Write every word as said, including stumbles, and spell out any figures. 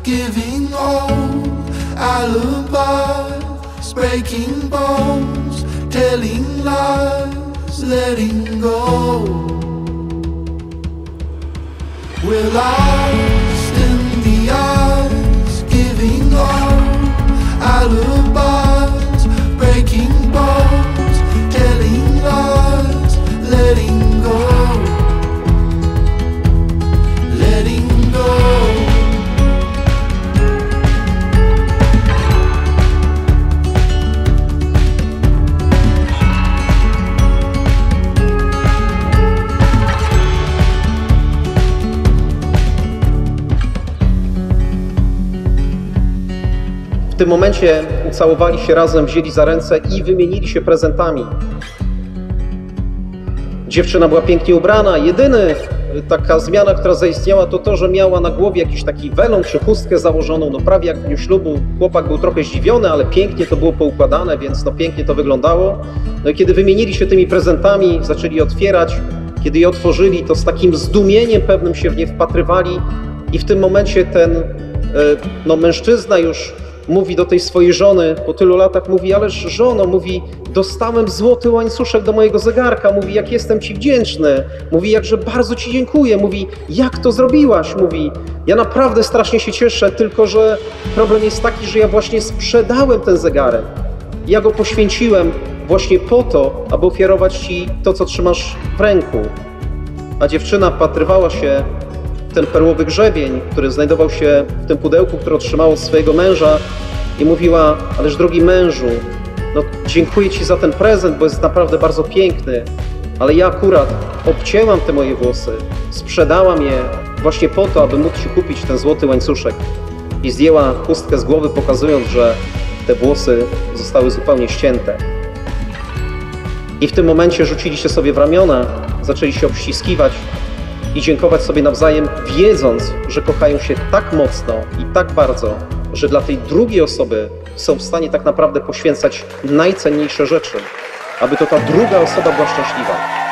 giving all alibis, breaking bones, telling lies, letting go. We're lost in the eyes, giving all alibis, breaking bones, telling lies, letting go. Letting go. W tym momencie ucałowali się razem, wzięli za ręce i wymienili się prezentami. Dziewczyna była pięknie ubrana. Jedyny taka zmiana, która zaistniała, to to, że miała na głowie jakiś taki welon czy chustkę założoną, no prawie jak w dniu ślubu. Chłopak był trochę zdziwiony, ale pięknie to było poukładane, więc no pięknie to wyglądało. No i kiedy wymienili się tymi prezentami, zaczęli otwierać. Kiedy je otworzyli, to z takim zdumieniem pewnym się w nie wpatrywali i w tym momencie ten no, mężczyzna już mówi do tej swojej żony, po tylu latach mówi, ależ żono, mówi, dostałem złoty łańcuszek do mojego zegarka, mówi, jak jestem ci wdzięczny, mówi, jakże bardzo ci dziękuję, mówi, jak to zrobiłaś, mówi, ja naprawdę strasznie się cieszę, tylko że problem jest taki, że ja właśnie sprzedałem ten zegarek, ja go poświęciłem właśnie po to, aby ofiarować ci to, co trzymasz w ręku. A dziewczyna wpatrywała się ten perłowy grzebień, który znajdował się w tym pudełku, które otrzymało od swojego męża i mówiła, ależ drogi mężu, no dziękuję ci za ten prezent, bo jest naprawdę bardzo piękny, ale ja akurat obcięłam te moje włosy, sprzedałam je właśnie po to, aby móc ci kupić ten złoty łańcuszek. I zdjęła chustkę z głowy, pokazując, że te włosy zostały zupełnie ścięte. I w tym momencie rzucili się sobie w ramiona, zaczęli się obściskiwać i dziękować sobie nawzajem, wiedząc, że kochają się tak mocno i tak bardzo, że dla tej drugiej osoby są w stanie tak naprawdę poświęcać najcenniejsze rzeczy, aby to ta druga osoba była szczęśliwa.